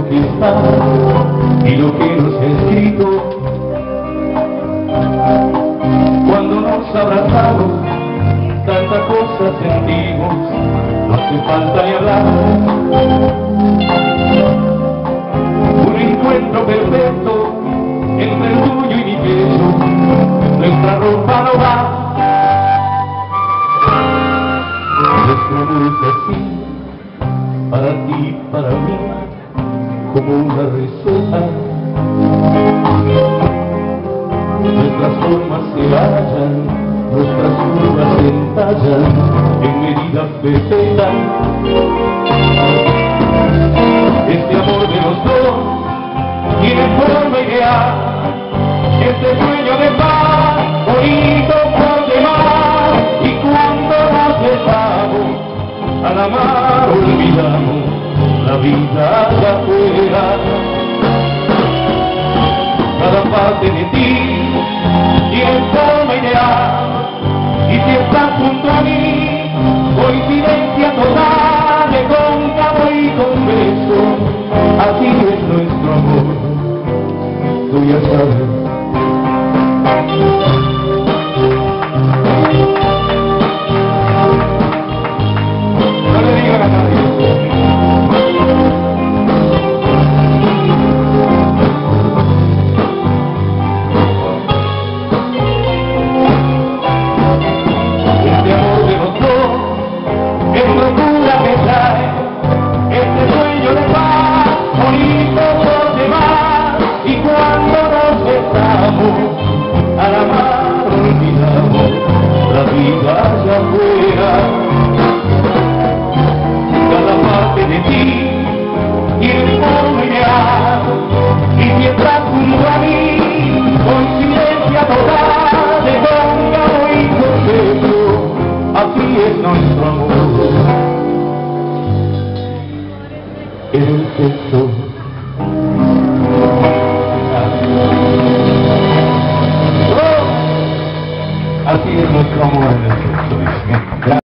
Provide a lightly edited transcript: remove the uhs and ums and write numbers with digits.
dónde está y lo que nos ha escrito. Cuando nos abrazamos, tantas cosas sentimos, no hace falta ni hablar. Un encuentro perfecto entre el tuyo y mi pecho, nuestra ropa no va. Nuestro amor es así, para ti, para mí, como una receta. Nuestras formas se hallan, nuestras curvas se entallan en medidas perfectas. Este amor de los dos tiene forma ideal, este sueño de paz, bonito por demás. Y cuando nos besamos, al amar olvidamos la vida allá afuera. Cada parte de ti tiene forma ideal, y si estás junto a mí, coincidencia total de cóncavo y con beso. Así es nuestro amor, tú ya sabes. No le digan a nadie. Al amar olvidamos la vida allá afuera. Cada parte de ti tiene forma ideal, y si estás junto a mí, coincidencia total de cóncavo y concepto. Así es nuestro amor, el sexo.